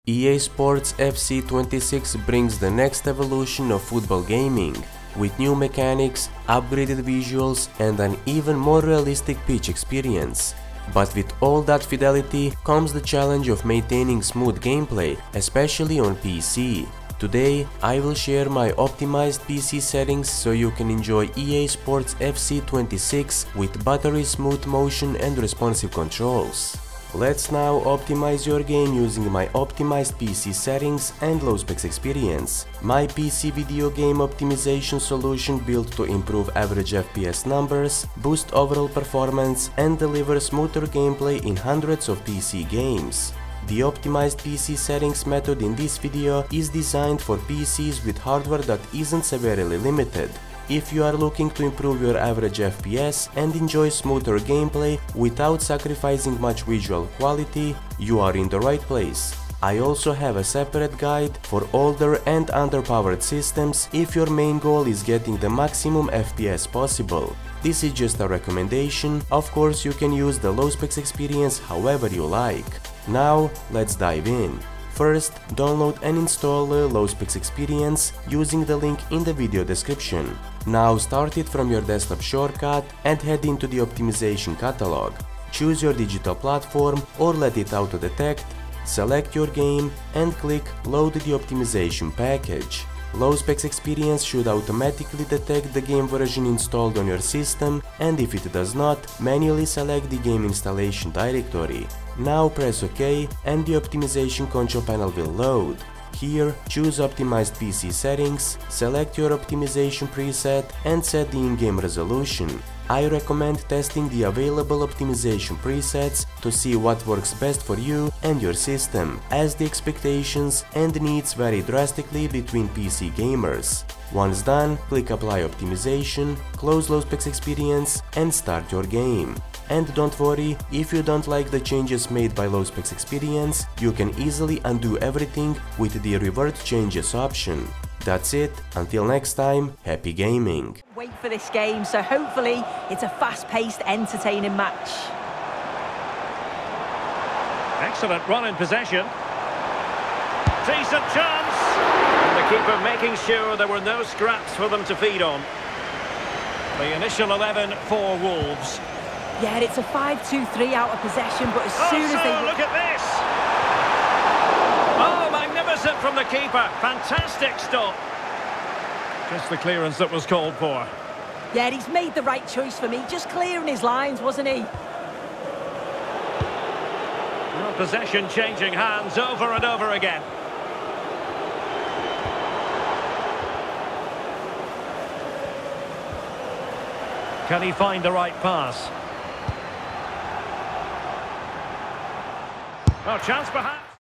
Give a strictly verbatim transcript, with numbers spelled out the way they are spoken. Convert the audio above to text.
E A Sports F C twenty-six brings the next evolution of football gaming, with new mechanics, upgraded visuals and an even more realistic pitch experience. But with all that fidelity comes the challenge of maintaining smooth gameplay, especially on P C. Today I will share my optimized P C settings so you can enjoy E A Sports F C twenty-six with buttery smooth motion and responsive controls. Let's now optimize your game using my optimized P C settings and low specs experience. My P C video game optimization solution built to improve average F P S numbers, boost overall performance and deliver smoother gameplay in hundreds of P C games. The optimized P C settings method in this video is designed for P Cs with hardware that isn't severely limited. If you are looking to improve your average F P S and enjoy smoother gameplay without sacrificing much visual quality, you are in the right place. I also have a separate guide for older and underpowered systems if your main goal is getting the maximum F P S possible. This is just a recommendation, of course you can use the low specs experience however you like. Now let's dive in. First, download and install the low specs experience using the link in the video description. Now start it from your desktop shortcut and head into the optimization catalog. Choose your digital platform or let it auto-detect, select your game and click Load the optimization package. Low specs experience should automatically detect the game version installed on your system, and if it does not, manually select the game installation directory. Now press OK and the optimization control panel will load. Here, choose optimized P C settings, select your optimization preset and set the in-game resolution. I recommend testing the available optimization presets to see what works best for you and your system, as the expectations and needs vary drastically between P C gamers. Once done, click Apply Optimization, close Low Specs Experience and start your game. And don't worry, if you don't like the changes made by Low Specs Experience, you can easily undo everything with the Revert Changes option. That's it, until next time, happy gaming! Wait for this game, so hopefully it's a fast-paced, entertaining match. Excellent run in possession. Decent chance! And the keeper making sure there were no scraps for them to feed on. The initial eleven for Wolves. Yeah, it's a five two three out of possession, but as oh, soon as so, they... look at this! Oh, magnificent from the keeper. Fantastic stop. Just the clearance that was called for. Yeah, he's made the right choice for me. Just clearing his lines, wasn't he? Well, possession changing hands over and over again. Can he find the right pass? Oh, chance perhaps.